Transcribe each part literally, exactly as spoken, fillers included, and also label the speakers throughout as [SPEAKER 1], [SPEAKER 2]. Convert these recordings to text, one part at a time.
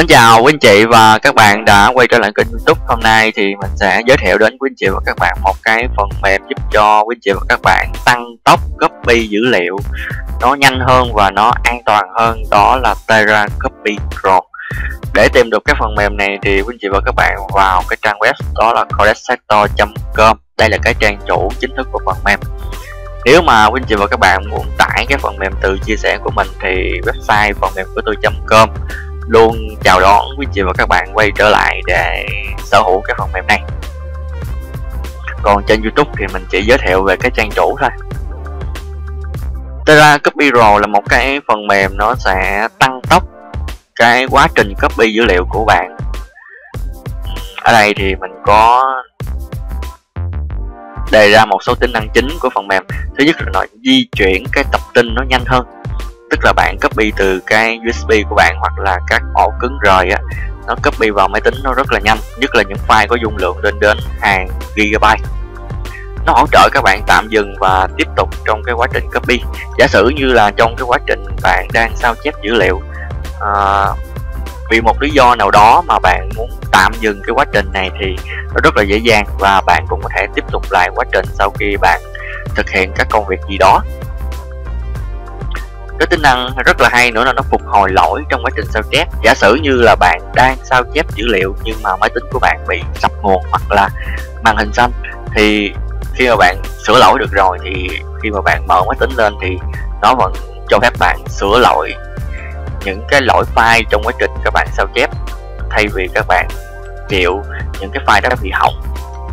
[SPEAKER 1] Mến chào quý anh chị và các bạn đã quay trở lại kênh YouTube. Hôm nay thì mình sẽ giới thiệu đến quý anh chị và các bạn một cái phần mềm giúp cho quý anh chị và các bạn tăng tốc copy dữ liệu nó nhanh hơn và nó an toàn hơn, đó là TerraCopy Pro. Để tìm được cái phần mềm này thì quý anh chị và các bạn vào cái trang web đó là codesector chấm com. Đây là cái trang chủ chính thức của phần mềm. Nếu mà quý anh chị và các bạn muốn tải cái phần mềm từ chia sẻ của mình thì website phần mềm của tôi chấm com luôn chào đón quý anh chị và các bạn quay trở lại để sở hữu cái phần mềm này. Còn trên YouTube thì mình chỉ giới thiệu về cái trang chủ thôi. TerraCopy Pro là một cái phần mềm nó sẽ tăng tốc cái quá trình copy dữ liệu của bạn. Ở đây thì mình có đề ra một số tính năng chính của phần mềm. Thứ nhất là nó di chuyển cái tập tin nó nhanh hơn, tức là bạn copy từ cái u ét bê của bạn hoặc là các ổ cứng rời á, nó copy vào máy tính nó rất là nhanh, nhất là những file có dung lượng lên đến hàng gigabyte. Nó hỗ trợ các bạn tạm dừng và tiếp tục trong cái quá trình copy. Giả sử như là trong cái quá trình bạn đang sao chép dữ liệu, à, vì một lý do nào đó mà bạn muốn tạm dừng cái quá trình này thì nó rất là dễ dàng, và bạn cũng có thể tiếp tục lại quá trình sau khi bạn thực hiện các công việc gì đó. Cái tính năng rất là hay nữa là nó phục hồi lỗi trong quá trình sao chép. Giả sử như là bạn đang sao chép dữ liệu nhưng mà máy tính của bạn bị sập nguồn hoặc là màn hình xanh, thì khi mà bạn sửa lỗi được rồi thì khi mà bạn mở máy tính lên thì nó vẫn cho phép bạn sửa lỗi những cái lỗi file trong quá trình các bạn sao chép, thay vì các bạn chịu những cái file đó bị hỏng.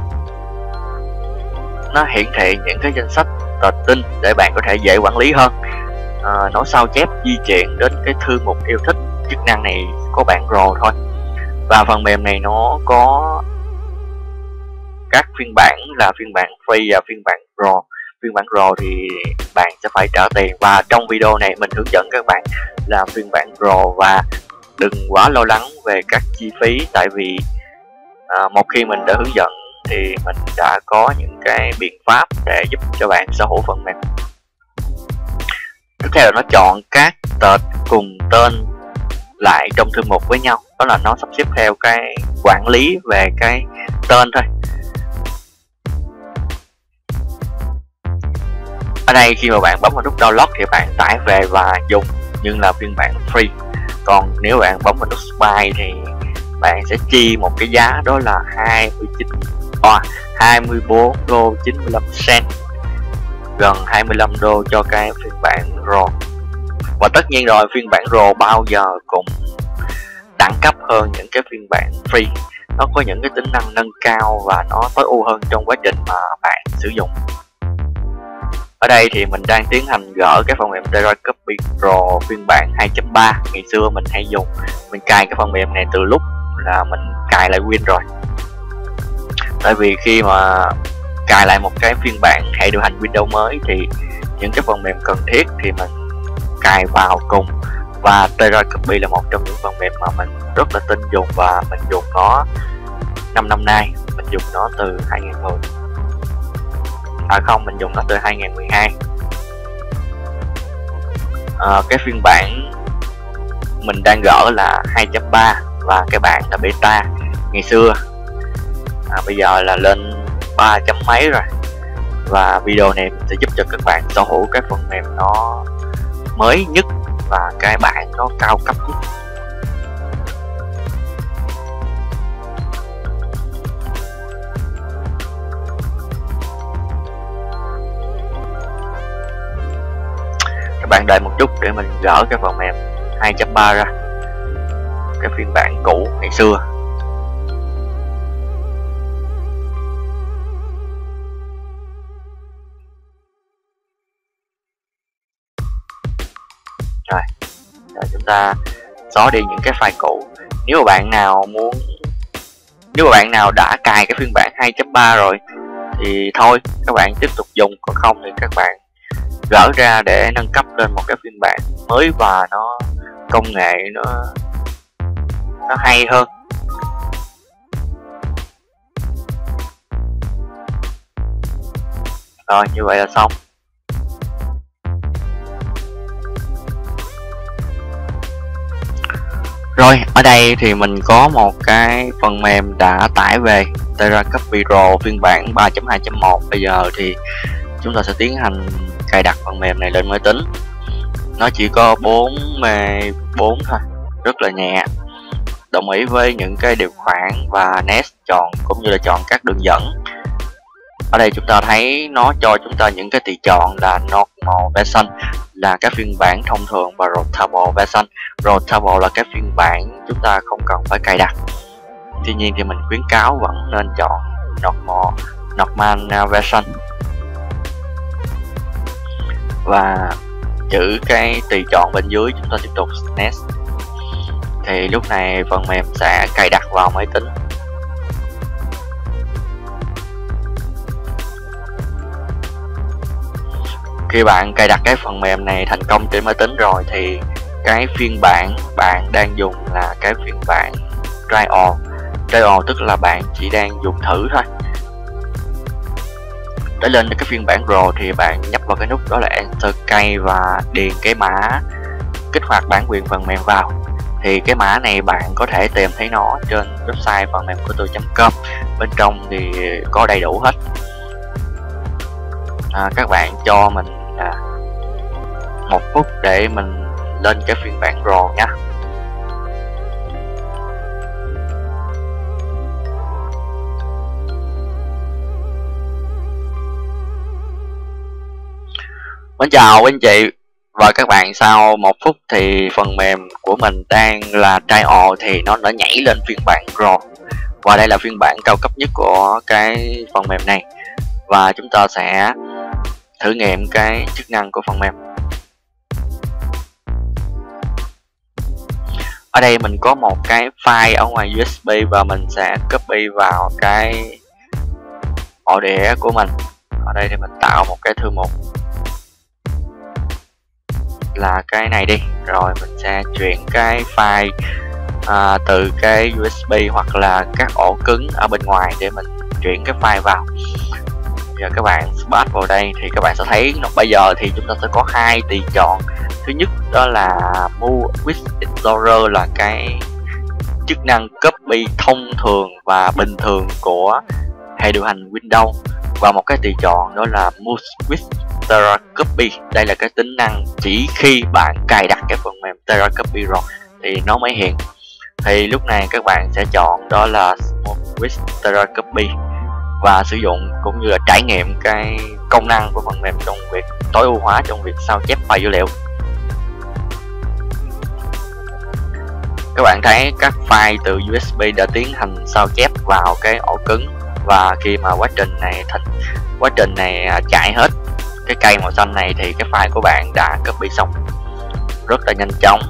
[SPEAKER 1] Nó hiển thị những cái danh sách tệp tin để bạn có thể dễ quản lý hơn. À, nó sao chép di chuyển đến cái thư mục yêu thích. Chức năng này có bản Pro thôi, và phần mềm này nó có các phiên bản là phiên bản free và phiên bản Pro. Phiên bản Pro thì bạn sẽ phải trả tiền, và trong video này mình hướng dẫn các bạn làm phiên bản Pro. Và đừng quá lo lắng về các chi phí, tại vì à, một khi mình đã hướng dẫn thì mình đã có những cái biện pháp để giúp cho bạn sở hữu phần mềm. Tiếp theo là nó chọn các tệp cùng tên lại trong thư mục với nhau, đó là nó sắp xếp theo cái quản lý về cái tên thôi. Ở đây khi mà bạn bấm vào nút download thì bạn tải về và dùng, nhưng là phiên bản free. Còn nếu bạn bấm vào nút buy thì bạn sẽ chi một cái giá, đó là hai mươi chín, à, hai mươi bốn đô chín mươi lăm cent, gần hai mươi lăm đô cho cái phiên bản Pro. Và tất nhiên rồi, phiên bản Pro bao giờ cũng đẳng cấp hơn những cái phiên bản free. Nó có những cái tính năng nâng cao và nó tối ưu hơn trong quá trình mà bạn sử dụng. Ở đây thì mình đang tiến hành gỡ cái phần mềm TerraCopy Pro phiên bản hai chấm ba. Ngày xưa mình hay dùng, mình cài cái phần mềm này từ lúc là mình cài lại Win rồi. Tại vì khi mà cài lại một cái phiên bản hệ điều hành Windows mới thì những cái phần mềm cần thiết thì mình cài vào cùng. Và TerraCopy là một trong những phần mềm mà mình rất là tin dùng, và mình dùng nó năm năm nay. Mình dùng nó từ hai nghìn mười, à không, mình dùng nó từ hai nghìn mười hai. à, Cái phiên bản mình đang gỡ là hai chấm ba và cái bản là beta ngày xưa. à, Bây giờ là lên ba chấm mấy rồi. Và video này sẽ giúp cho các bạn sở hữu cái phần mềm nó mới nhất và cái bản nó cao cấp nhất. Các bạn đợi một chút để mình gỡ cái phần mềm hai chấm ba ra, cái phiên bản cũ ngày xưa. Rồi, rồi chúng ta xóa đi những cái file cũ. Nếu mà bạn nào muốn Nếu mà bạn nào đã cài cái phiên bản hai chấm ba rồi thì thôi, các bạn tiếp tục dùng. Còn không thì các bạn gỡ ra để nâng cấp lên một cái phiên bản mới và nó công nghệ nó nó hay hơn. Rồi, như vậy là xong. Rồi, ở đây thì mình có một cái phần mềm đã tải về TerraCopy Pro phiên bản ba chấm hai chấm một. Bây giờ thì chúng ta sẽ tiến hành cài đặt phần mềm này lên máy tính. Nó chỉ có bốn mê bốn thôi, rất là nhẹ. Đồng ý với những cái điều khoản và Nest chọn cũng như là chọn các đường dẫn. Ở đây chúng ta thấy nó cho chúng ta những cái tùy chọn là Normal Version là cái phiên bản thông thường và Routable Version. Routable là cái phiên bản chúng ta không cần phải cài đặt. Tuy nhiên thì mình khuyến cáo vẫn nên chọn Normal, Normal Version. Và chữ cái tùy chọn bên dưới chúng ta tiếp tục Next. Thì lúc này phần mềm sẽ cài đặt vào máy tính. Khi bạn cài đặt cái phần mềm này thành công trên máy tính rồi thì cái phiên bản bạn đang dùng là cái phiên bản trial. Trial tức là bạn chỉ đang dùng thử thôi. Để lên cái phiên bản Pro thì bạn nhấp vào cái nút đó là Enter Key và điền cái mã kích hoạt bản quyền phần mềm vào. Thì cái mã này bạn có thể tìm thấy nó trên website phần mềm của tôi chấm com. Bên trong thì có đầy đủ hết. À, các bạn cho mình à, một phút để mình lên cái phiên bản Pro nhé. Mến chào quý anh chị và các bạn. Sau một phút thì phần mềm của mình đang là trial thì nó đã nhảy lên phiên bản Pro. Và đây là phiên bản cao cấp nhất của cái phần mềm này. Và chúng ta sẽ thử nghiệm cái chức năng của phần mềm. Ở đây mình có một cái file ở ngoài u ét bê và mình sẽ copy vào cái ổ đĩa của mình. Ở đây thì mình tạo một cái thư mục là cái này đi, rồi mình sẽ chuyển cái file à, từ cái u ét bê hoặc là các ổ cứng ở bên ngoài để mình chuyển cái file vào. Giờ các bạn bắt vào đây thì các bạn sẽ thấy nó bây giờ thì chúng ta sẽ có hai tùy chọn. Thứ nhất đó là Move with Explorer là cái chức năng copy thông thường và bình thường của hệ điều hành Windows, và một cái tùy chọn đó là Move with TerraCopy. Đây là cái tính năng chỉ khi bạn cài đặt cái phần mềm TerraCopy rồi thì nó mới hiện. Thì lúc này các bạn sẽ chọn đó là Move with TerraCopy và sử dụng cũng như là trải nghiệm cái công năng của phần mềm trong việc tối ưu hóa trong việc sao chép file dữ liệu. Các bạn thấy các file từ u ét bê đã tiến hành sao chép vào cái ổ cứng, và khi mà quá trình này thành quá trình này chạy hết cái cây màu xanh này thì cái file của bạn đã copy xong rất là nhanh chóng.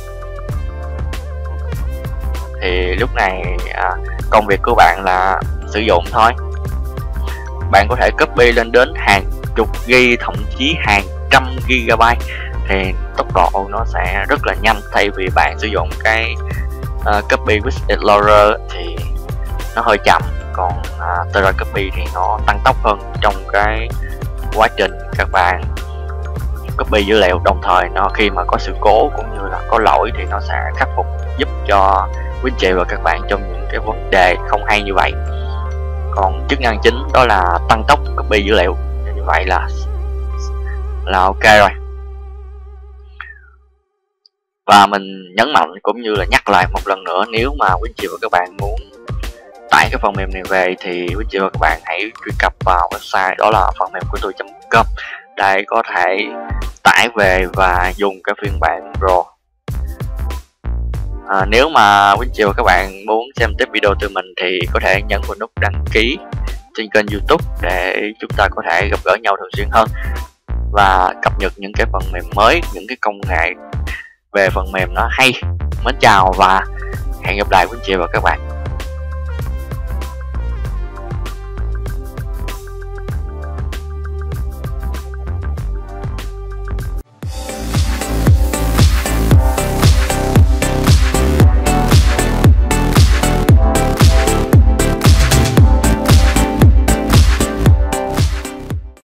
[SPEAKER 1] Thì lúc này à, công việc của bạn là sử dụng thôi. Bạn có thể copy lên đến hàng chục ghi, thậm chí hàng trăm gigabyte thì tốc độ nó sẽ rất là nhanh, thay vì bạn sử dụng cái uh, copy with Explorer thì nó hơi chậm, còn uh, TerraCopy thì nó tăng tốc hơn trong cái quá trình các bạn copy dữ liệu. Đồng thời nó khi mà có sự cố cũng như là có lỗi thì nó sẽ khắc phục, giúp cho quý anh chị và các bạn trong những cái vấn đề không hay như vậy. Còn chức năng chính đó là tăng tốc copy dữ liệu, như vậy là là ok rồi. Và mình nhấn mạnh cũng như là nhắc lại một lần nữa, nếu mà quý anh chị và các bạn muốn tải cái phần mềm này về thì quý anh chị và các bạn hãy truy cập vào website đó là phần mềm của tôi chấm com để có thể tải về và dùng cái phiên bản Pro. À, nếu mà quý anh chị và các bạn muốn xem tiếp video từ mình thì có thể nhấn vào nút đăng ký trên kênh YouTube để chúng ta có thể gặp gỡ nhau thường xuyên hơn và cập nhật những cái phần mềm mới, những cái công nghệ về phần mềm nó hay. Mến chào và hẹn gặp lại quý anh chị và các bạn.